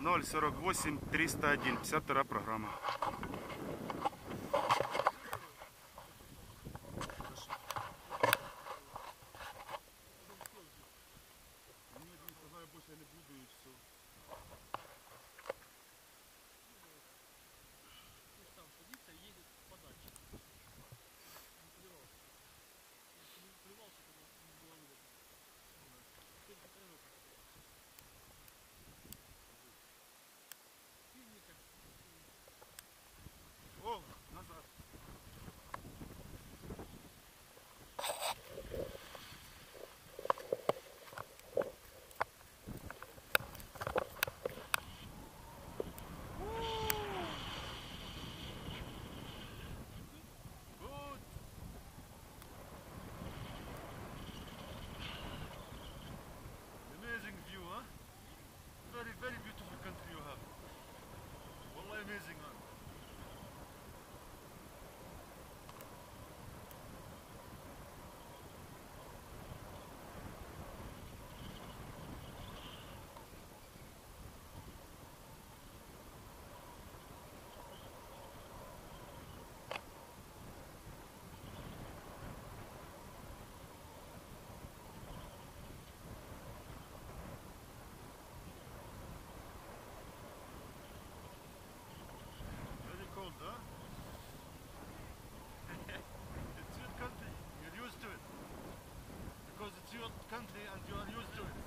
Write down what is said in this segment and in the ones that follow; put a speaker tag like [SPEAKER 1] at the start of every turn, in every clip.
[SPEAKER 1] 048 301, 52 программа. О, назад. Very beautiful country you have. Wallah, amazing, man. Very cold, huh? It's your country. You're used to it. Because it's your country and you are used to it.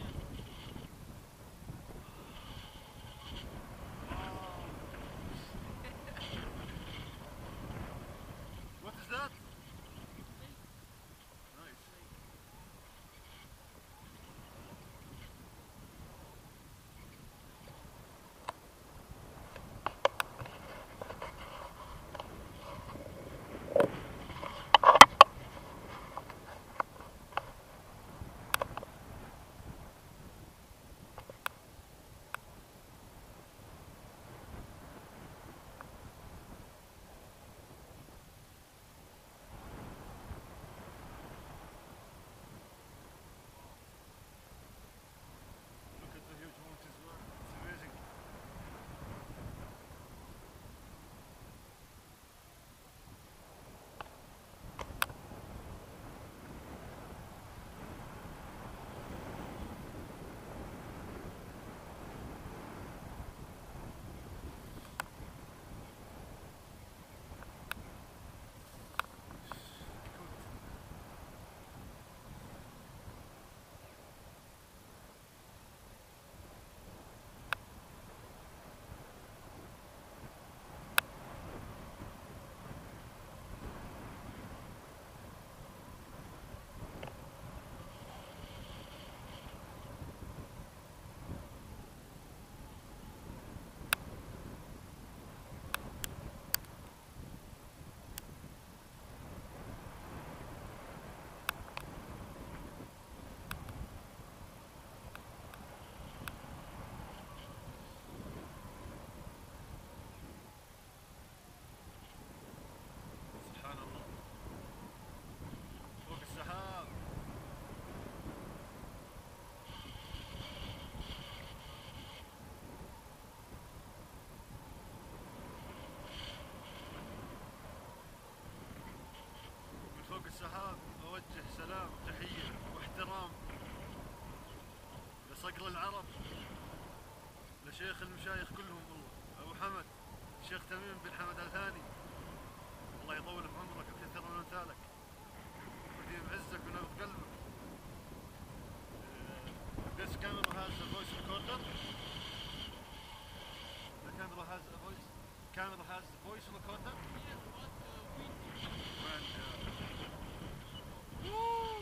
[SPEAKER 1] What is that? Nice. Look at the huge mountains, man. It's amazing. سبحان الله. فوق السحاب. من فوق السحاب أوجه سلام تحية واحترام لصقر العرب، لشيخ المشايخ كلهم، والله أبو حمد الشيخ تميم بن حمد الثاني، الله يطول بعمرك ويكثر من أمثالك ويديم عزك ونبض قلبك. This camera has a voice recorder. The camera has a voice. Camera has a voice recorder. And, woo!